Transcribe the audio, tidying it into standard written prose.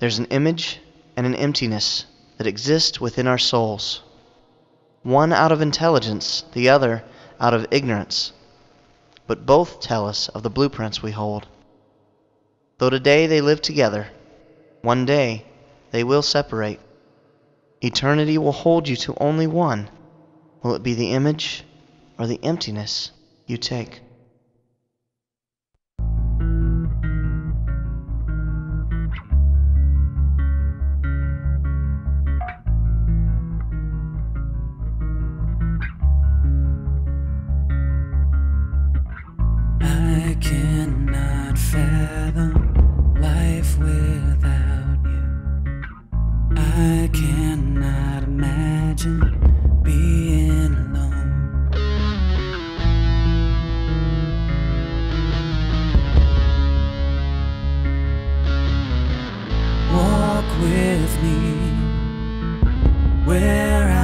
There's an image and an emptiness that exist within our souls. One out of intelligence, the other out of ignorance. But both tell us of the blueprints we hold. Though today they live together, one day they will separate. Eternity will hold you to only one. Will it be the image or the emptiness you take? I cannot fathom life without you. I cannot imagine being alone. Walk with me where